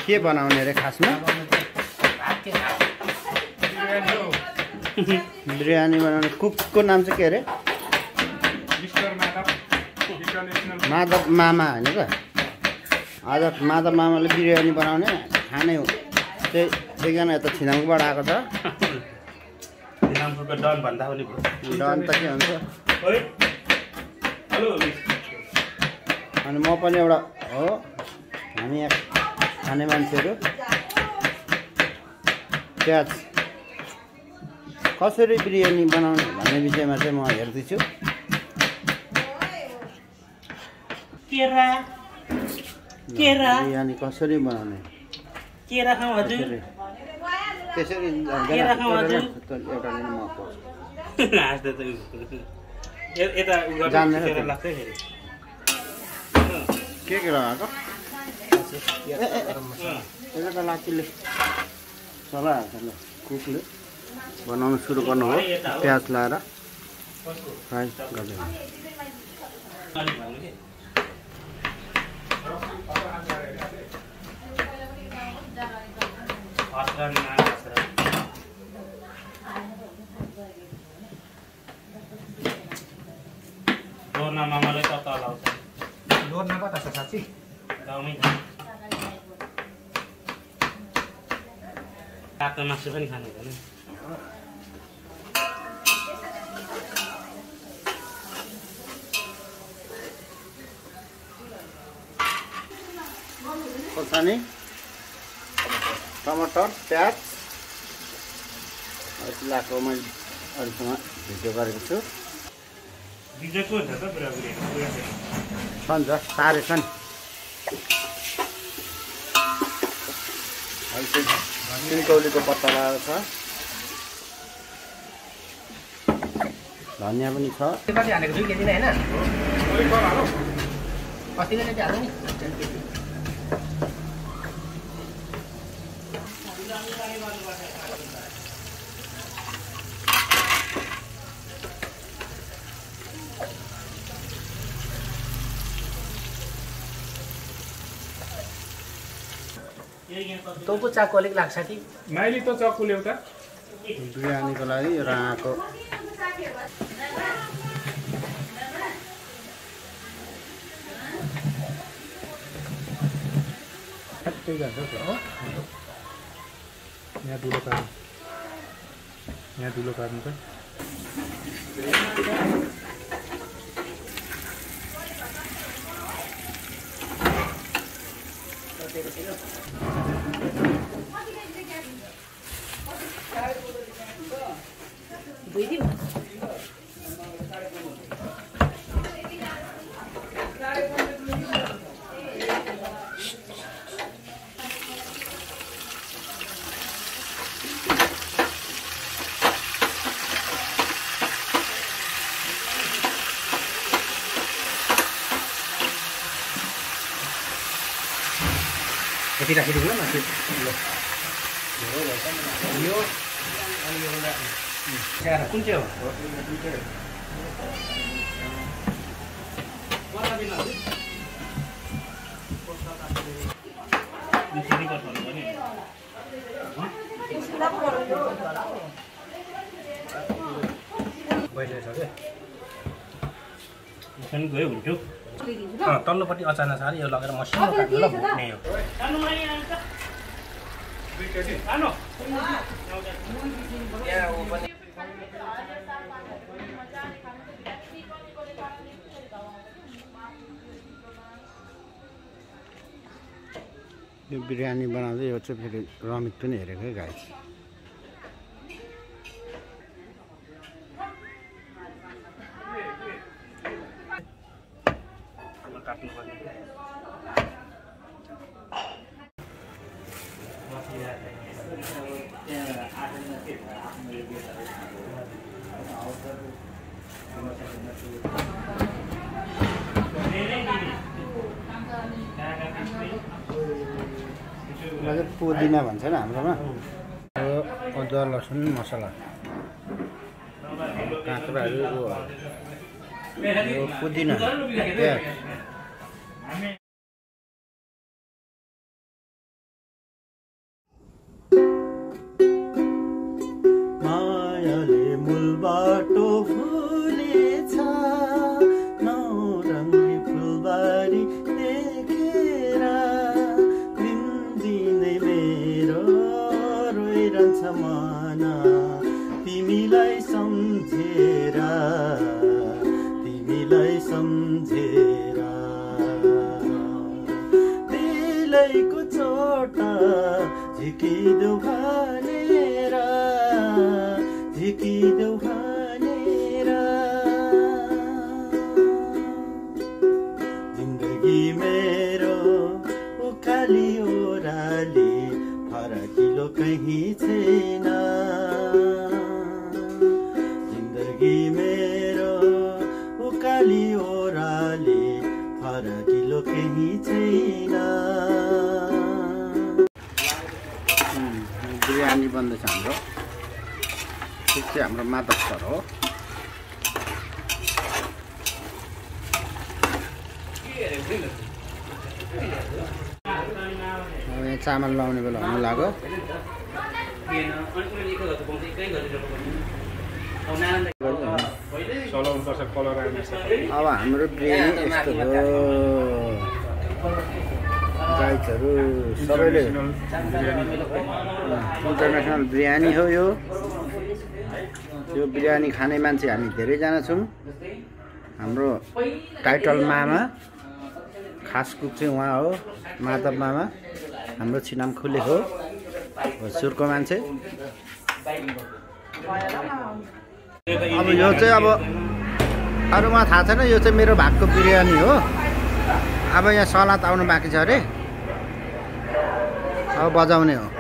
के बनाउने रे खासमा? बिरयानी बनाउने कुकको नाम चाहिँ के अरे? माधव मामा होइन त? आज माधव मामाले बिरयानी बनाउने खाने हो। त्यही एकजना यता छिनाङबाट आएको छ। छिनाङको डन भन्दा पनि डन त के हुन्छ? हेलो अनि म पनि एउटा हो, हामी यहाँ खाने मान्छेहरू। प्याज कसरी बिरयानी बनाउने भन्ने विषयमा चाहिँ म हेर्दैछु। बिरयानी कसरी बनाउने? त्यसरी के लगाएको? एउटा लाठीले चलाइहाल्छ ल। कुकले बनाउनु सुरु गर्नु हो। प्याज लाएर फ्राई गर्दै लोना मामाले त तल आउँछ। लोना कता छ साँच्ची? गाउँमै छ। तातो मासु पनि खानु हुँदैन। खोर्सानी, टमाटर, प्याज लाएको मैले अहिलेसम्म भिडियो गरेको छु। बिजको हुन्छ त पुरा छन् साह्रै छन्। सिन्कौलीको पत्ता लगाएको छ, धनियाँ पनि छ। कति हालेको 2 केजी नै हैन? कति नै हाल्नु नि? तँको चाकु अलिक लाग्छ कि? माइली त चक्कु ल्याउ त। बिरयानीको लागि राको यहाँ दुलो काट्नु, यहाँ दुलो काट्नु त। यति राखिदिनु न मासु। यो कुन चाहिँ हो? भइरहेछ के? गयो हुन्थ्यो। तल्लोपट्टि अचानक साह्रै यो लगेर मसिनो काट्नु ल भुट्ने हो। यो बिरयानी बनाउँदै यो चाहिँ फेरि रमित पनि हेरेकै गाइस। पुदिना भन्छ नि हाम्रोमा। यो अदुवा लसुन मसला काँक्राहरू यो पुदिना प्याज दिलको चोट झिकिदेऊ भनेर झिकिदेऊ भनेर जिन्दगी मेरो उकाली ओराली फरकिलो कहीँ छैन जिन्दगी मेरो उकाली ओराली फरकिलो कहीँ छैन बिरयानी बन्दैछ हाम्रो ठिक चाहिँ हाम्रो माधव सर हो यहाँ चामल लाउने बेला हुनु लाग्यो अब हाम्रो बिरयानी यस्तो हो गाइजहरू सबैले इन्टरनेसनल बिरयानी हो यो बिरयानी खाने मान्छे हामी धेरैजना छौँ हाम्रो टाइटल मामा खास कुक चाहिँ उहाँ हो माधव मामा हाम्रो छिनाम खुले हो सुरको मान्छे अब यो चाहिँ अब अरूमा थाहा छैन यो चाहिँ मेरो भागको बिरयानी हो अब यहाँ सलाद आउनु बाँकी छ अरे अब बजाउने हो